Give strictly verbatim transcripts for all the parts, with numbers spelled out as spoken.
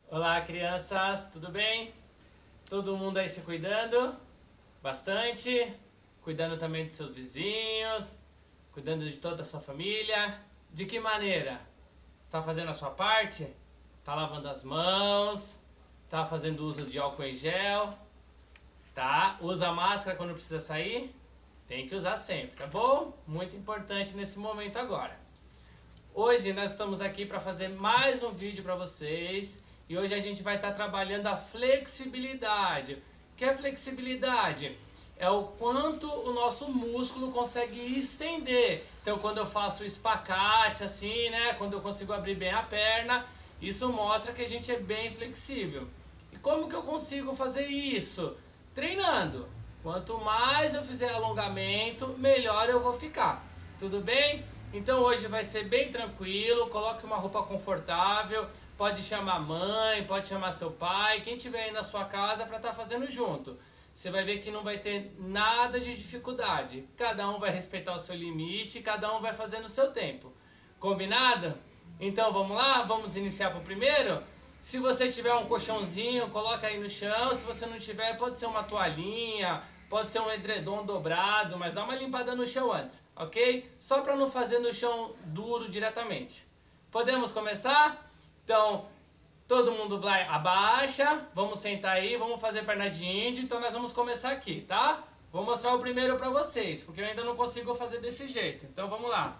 Olá, crianças, tudo bem? Todo mundo aí se cuidando? Bastante? Cuidando também dos seus vizinhos? Cuidando de toda a sua família? De que maneira? Tá fazendo a sua parte? Tá lavando as mãos? Tá fazendo uso de álcool em gel? Tá? Usa máscara quando precisa sair? Tem que usar sempre, tá bom? Muito importante nesse momento agora. Hoje nós estamos aqui para fazer mais um vídeo para vocês. E hoje a gente vai estar trabalhando a flexibilidade. O que é flexibilidade? É o quanto o nosso músculo consegue estender. Então quando eu faço o espacate assim, né? Quando eu consigo abrir bem a perna, isso mostra que a gente é bem flexível. E como que eu consigo fazer isso? Treinando. Quanto mais eu fizer alongamento, melhor eu vou ficar. Tudo bem? Então hoje vai ser bem tranquilo, coloque uma roupa confortável, pode chamar a mãe, pode chamar seu pai, quem tiver aí na sua casa para estar fazendo junto. Você vai ver que não vai ter nada de dificuldade, cada um vai respeitar o seu limite, cada um vai fazer no seu tempo. Combinado? Então vamos lá, vamos iniciar para o primeiro? Se você tiver um colchãozinho, coloca aí no chão, se você não tiver pode ser uma toalhinha, pode ser um edredom dobrado, mas dá uma limpada no chão antes, ok? Só para não fazer no chão duro diretamente. Podemos começar? Então, todo mundo vai, abaixa, vamos sentar aí, vamos fazer perna de índio, então nós vamos começar aqui, tá? Vou mostrar o primeiro para vocês, porque eu ainda não consigo fazer desse jeito, então vamos lá.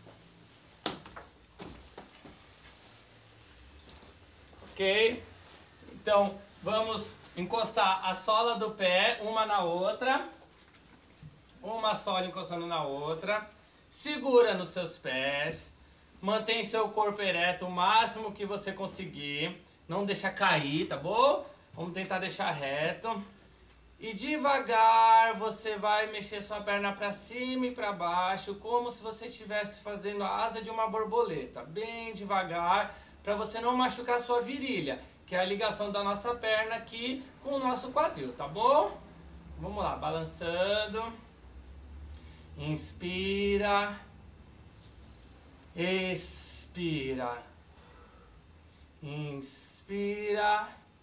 Ok? Então, vamos encostar a sola do pé uma na outra, uma sola encostando na outra, segura nos seus pés, mantém seu corpo ereto o máximo que você conseguir, não deixa cair, tá bom? Vamos tentar deixar reto. E devagar você vai mexer sua perna para cima e para baixo, como se você estivesse fazendo a asa de uma borboleta, bem devagar, para você não machucar a sua virilha, que é a ligação da nossa perna aqui com o nosso quadril, tá bom? Vamos lá, balançando. Inspira. Expira. Inspira.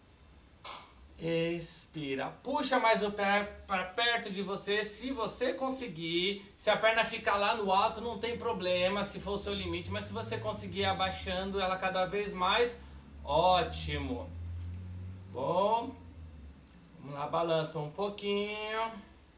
Expira. Puxa mais o pé para perto de você, se você conseguir. Se a perna ficar lá no alto, não tem problema, se for o seu limite. Mas se você conseguir abaixando ela cada vez mais, ótimo. Bom, vamos lá, balança um pouquinho.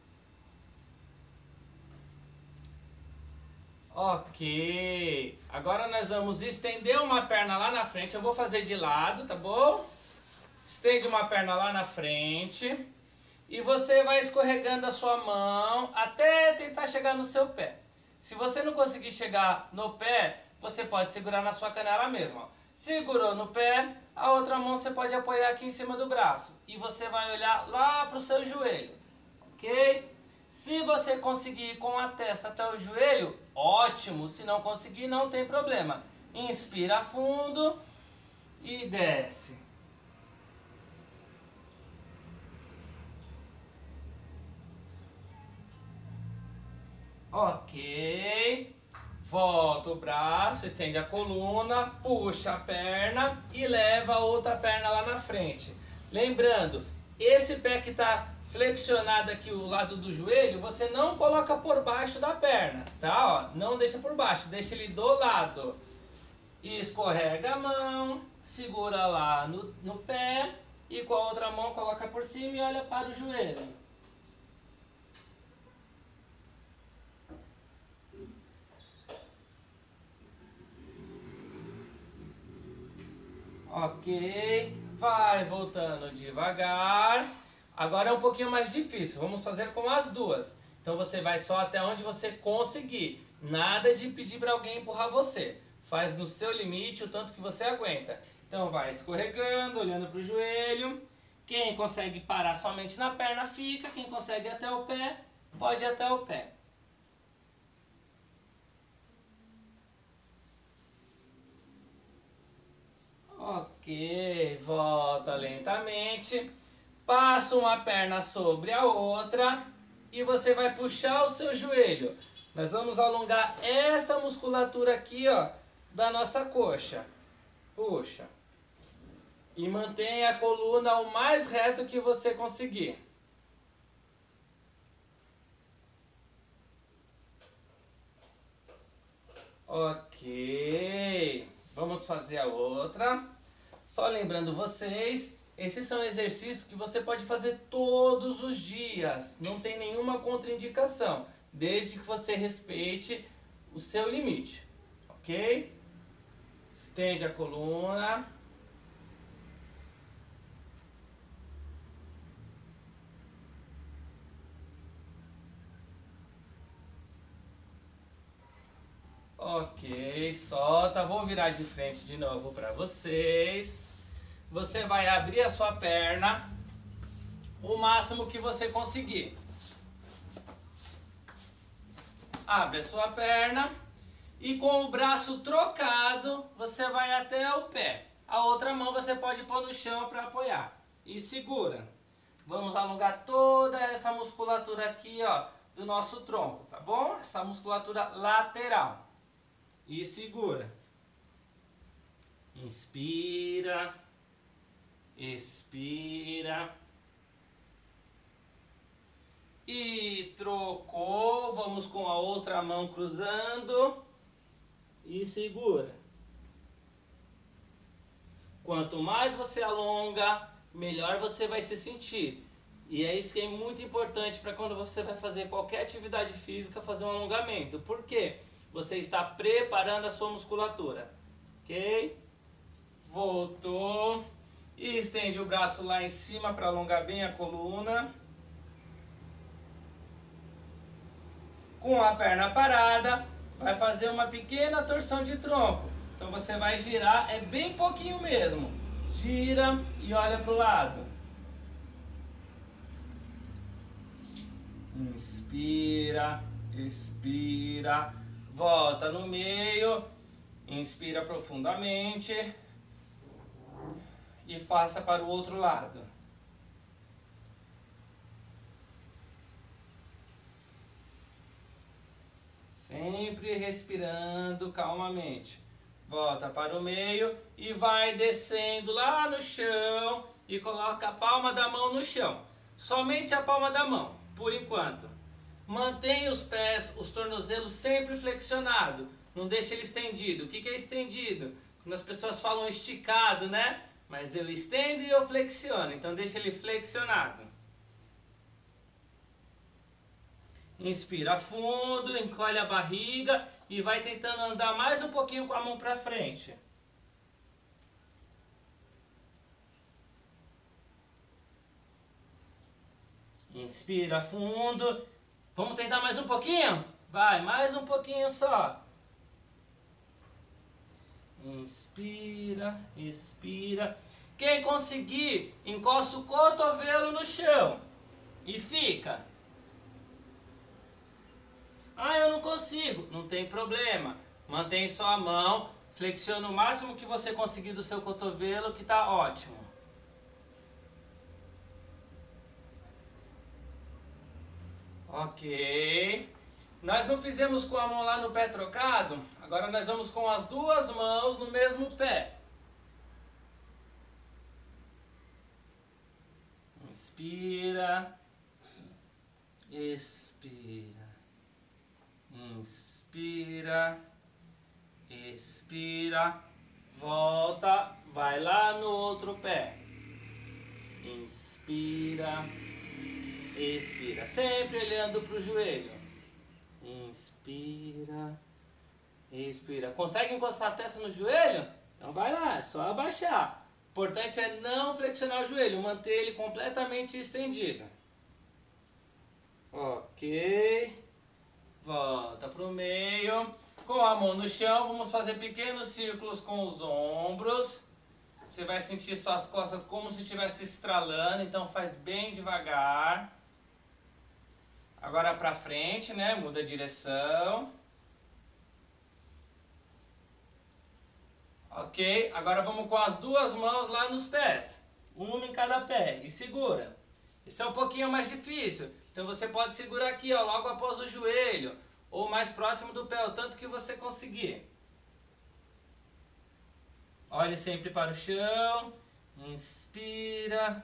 Ok. Agora nós vamos estender uma perna lá na frente. Eu vou fazer de lado, tá bom? Estende uma perna lá na frente. E você vai escorregando a sua mão até tentar chegar no seu pé. Se você não conseguir chegar no pé, você pode segurar na sua canela mesmo, ó. Segurou no pé, a outra mão você pode apoiar aqui em cima do braço. E você vai olhar lá para o seu joelho, ok? Se você conseguir ir com a testa até o joelho, ótimo. Se não conseguir, não tem problema. Inspira fundo e desce. Ok. Volta o braço, estende a coluna, puxa a perna e leva a outra perna lá na frente. Lembrando, esse pé que está flexionado aqui, o lado do joelho, você não coloca por baixo da perna, tá? Ó, não deixa por baixo, deixa ele do lado. E escorrega a mão, segura lá no, no pé e com a outra mão coloca por cima e olha para o joelho. Ok, vai voltando devagar. Agora é um pouquinho mais difícil, vamos fazer com as duas. Então você vai só até onde você conseguir. Nada de pedir para alguém empurrar você. Faz no seu limite o tanto que você aguenta. Então vai escorregando, olhando para o joelho. Quem consegue parar somente na perna fica. Quem consegue ir até o pé, pode ir até o pé. Ok, volta lentamente, passa uma perna sobre a outra e você vai puxar o seu joelho. Nós vamos alongar essa musculatura aqui, ó, da nossa coxa. Puxa. E mantenha a coluna o mais reto que você conseguir. Ok. Vamos fazer a outra. Só lembrando vocês, esses são exercícios que você pode fazer todos os dias. Não tem nenhuma contraindicação, desde que você respeite o seu limite. Ok? Estende a coluna. Ok, solta. Vou virar de frente de novo para vocês. Você vai abrir a sua perna o máximo que você conseguir. Abre a sua perna e com o braço trocado você vai até o pé. A outra mão você pode pôr no chão para apoiar. E segura. Vamos alongar toda essa musculatura aqui, ó, do nosso tronco, tá bom? Essa musculatura lateral. E segura. Inspira. Expira. E trocou. Vamos com a outra mão cruzando. E segura. Quanto mais você alonga, melhor você vai se sentir. E é isso que é muito importante para quando você vai fazer qualquer atividade física, fazer um alongamento. Por quê? Você está preparando a sua musculatura. Ok? Voltou. E estende o braço lá em cima para alongar bem a coluna. Com a perna parada, vai fazer uma pequena torção de tronco. Então você vai girar, é bem pouquinho mesmo. Gira e olha para o lado. Inspira, expira, volta no meio, inspira profundamente e faça para o outro lado. Sempre respirando calmamente. Volta para o meio e vai descendo lá no chão e coloca a palma da mão no chão. Somente a palma da mão, por enquanto. Mantenha os pés, os tornozelos sempre flexionados. Não deixe ele estendido. O que é estendido? Quando as pessoas falam esticado, né? Mas eu estendo e eu flexiono. Então deixa ele flexionado. Inspira fundo, encolhe a barriga e vai tentando andar mais um pouquinho com a mão para frente. Inspira fundo. Vamos tentar mais um pouquinho? Vai, mais um pouquinho só. Inspira, expira. Quem conseguir, encosta o cotovelo no chão e fica. Ah, eu não consigo. Não tem problema. Mantém só a mão, flexiona o máximo que você conseguir do seu cotovelo, que tá ótimo. Ok. Nós não fizemos com a mão lá no pé trocado, agora nós vamos com as duas mãos no mesmo pé. Inspira. Expira. Inspira, expira, volta, vai lá no outro pé. Inspira, expira, sempre olhando para o joelho. Inspira, expira. Consegue encostar a testa no joelho? Então vai lá, é só abaixar. O importante é não flexionar o joelho, manter ele completamente estendido. Ok. Volta para o meio. Com a mão no chão, vamos fazer pequenos círculos com os ombros. Você vai sentir suas costas como se estivesse estralando, então faz bem devagar. Agora para frente, né? Muda a direção. Ok? Agora vamos com as duas mãos lá nos pés. Uma em cada pé. E segura. Isso é um pouquinho mais difícil. Então você pode segurar aqui, ó, logo após o joelho, ou mais próximo do pé, o tanto que você conseguir. Olhe sempre para o chão, Inspira,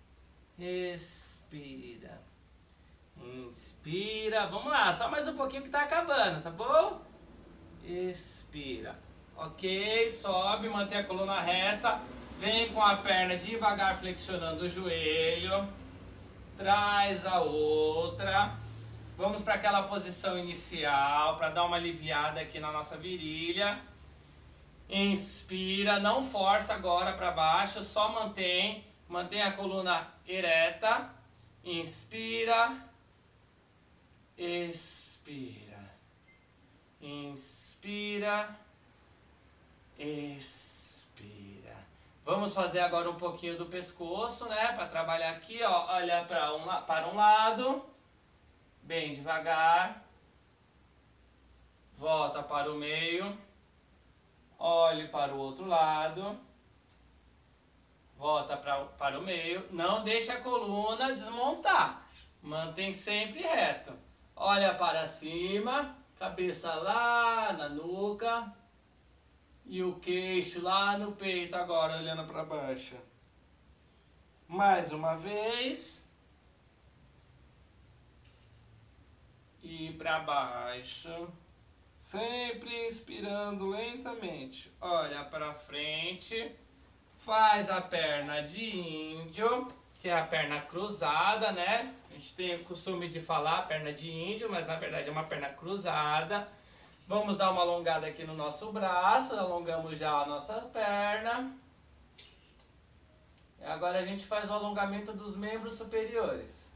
expira. Inspira, vamos lá, só mais um pouquinho que tá acabando, tá bom? Expira. Ok, sobe, mantém a coluna reta. Vem com a perna devagar flexionando o joelho. Traz a outra. Vamos para aquela posição inicial, para dar uma aliviada aqui na nossa virilha. Inspira, não força agora para baixo, só mantém. Mantém a coluna ereta. Inspira. Expira. Inspira. Expira. Vamos fazer agora um pouquinho do pescoço, né? Para trabalhar aqui, ó. Olha para um, para um lado. Bem devagar. Volta para o meio. Olhe para o outro lado. Volta pra, para o meio. Não deixe a coluna desmontar. Mantém sempre reto. Olha para cima. Cabeça lá na nuca. E o queixo lá no peito agora, olhando para baixo. Mais uma vez. E para baixo. Sempre inspirando lentamente. Olha para frente. Faz a perna de índio, que é a perna cruzada, né? A gente tem o costume de falar perna de índio, mas na verdade é uma perna cruzada. Vamos dar uma alongada aqui no nosso braço, alongamos já a nossa perna. E agora a gente faz o alongamento dos membros superiores.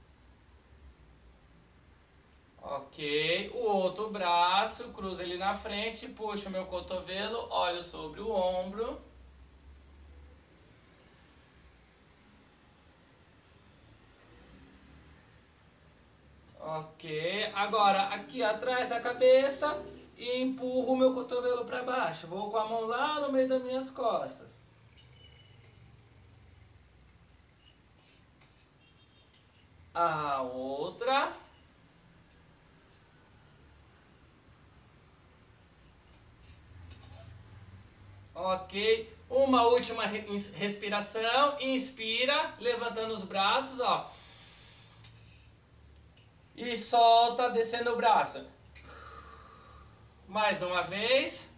Ok, o outro braço, cruza ele na frente, puxa o meu cotovelo, olho sobre o ombro. Ok, agora aqui atrás da cabeça e empurro o meu cotovelo para baixo. Vou com a mão lá no meio das minhas costas. A outra. Ok, uma última respiração. Inspira, levantando os braços, ó. E solta, descendo o braço. Mais uma vez.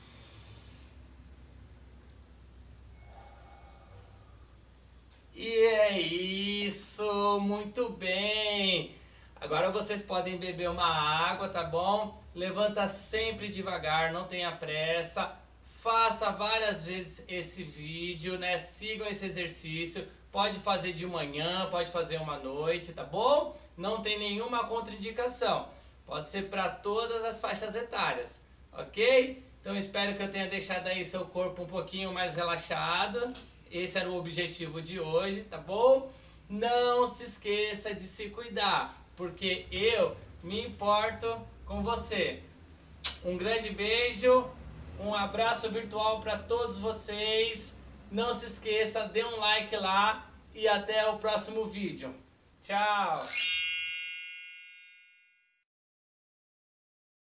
E é isso, muito bem. Agora vocês podem beber uma água, tá bom? Levanta sempre devagar, não tenha pressa. Faça várias vezes esse vídeo, né? Sigam esse exercício. Pode fazer de manhã, pode fazer uma noite, tá bom? Não tem nenhuma contraindicação. Pode ser para todas as faixas etárias, ok? Então espero que eu tenha deixado aí seu corpo um pouquinho mais relaxado. Esse era o objetivo de hoje, tá bom? Não se esqueça de se cuidar, porque eu me importo com você. Um grande beijo, um abraço virtual para todos vocês. Não se esqueça, dê um like lá e até o próximo vídeo. Tchau!